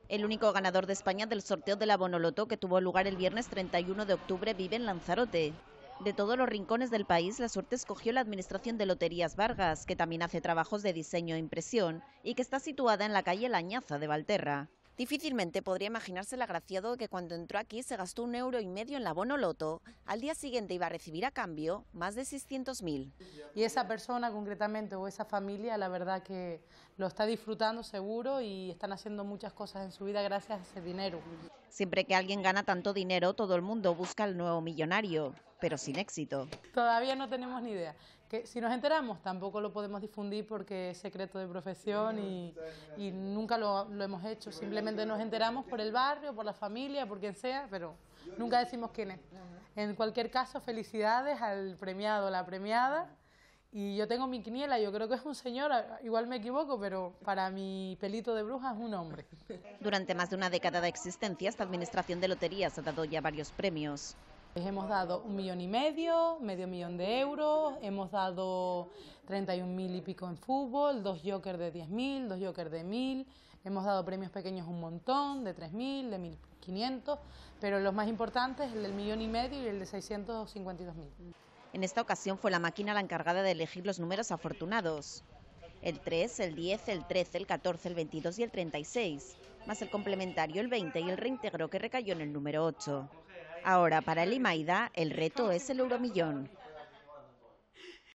El único ganador de España del sorteo de la Bonoloto, que tuvo lugar el viernes 31 de octubre, vive en Lanzarote. De todos los rincones del país, la suerte escogió la Administración de Loterías Vargas, que también hace trabajos de diseño e impresión y que está situada en la calle La Añaza de Valterra. Difícilmente podría imaginarse el agraciado que cuando entró aquí se gastó 1,5 € en la Bonoloto. Al día siguiente iba a recibir a cambio más de 600.000. Y esa persona concretamente o esa familia, la verdad que lo está disfrutando seguro y están haciendo muchas cosas en su vida gracias a ese dinero. Siempre que alguien gana tanto dinero, todo el mundo busca al nuevo millonario, pero sin éxito. Todavía no tenemos ni idea. Que si nos enteramos tampoco lo podemos difundir porque es secreto de profesión y nunca lo hemos hecho. Simplemente nos enteramos por el barrio, por la familia, por quien sea, pero nunca decimos quién es. En cualquier caso, felicidades al premiado o la premiada. Y yo tengo mi quiniela, yo creo que es un señor, igual me equivoco, pero para mi pelito de bruja es un hombre. Durante más de una década de existencia, esta Administración de Loterías ha dado ya varios premios. Hemos dado 1,5 millones, medio millón de euros, hemos dado 31.000 y pico en fútbol, 2 jokers de 10.000, 2 jokers de 1.000, hemos dado premios pequeños un montón, de 3.000, de 1.500, pero los más importantes, el del 1,5 millones y el de 652.000. En esta ocasión fue la máquina la encargada de elegir los números afortunados. El 3, el 10, el 13, el 14, el 22 y el 36, más el complementario, el 20 y el reintegro que recayó en el número 8. Ahora, para el Imaida, el reto es el euromillón.